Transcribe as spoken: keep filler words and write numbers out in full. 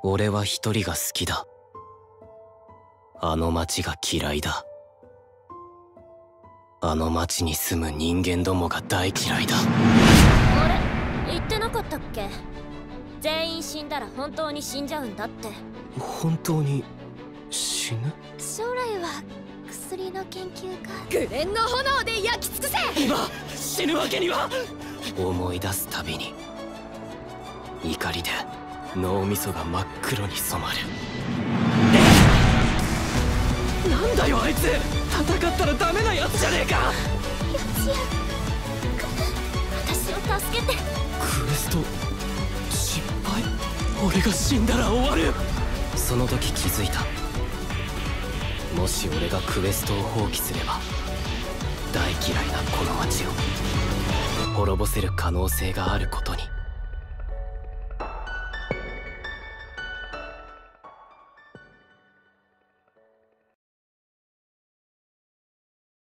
俺は一人が好きだ。あの町が嫌いだ。あの町に住む人間どもが大嫌いだ。 あれ言ってなかったっけ？全員死んだら本当に死んじゃうんだって。 本当に死ぬ？ 将来は薬の研究が。 グレンの炎で焼き尽くせ。 今死ぬわけには。思い出すたびに怒りで脳みそが真っ黒に染まる。なんだよあいつ、戦ったらダメなやつじゃねえか。 やつや私を助けて。 クエスト失敗。俺が死んだら終わる。その時気づいた。もし俺がクエストを放棄すれば大嫌いなこの街を滅ぼせる可能性があることに。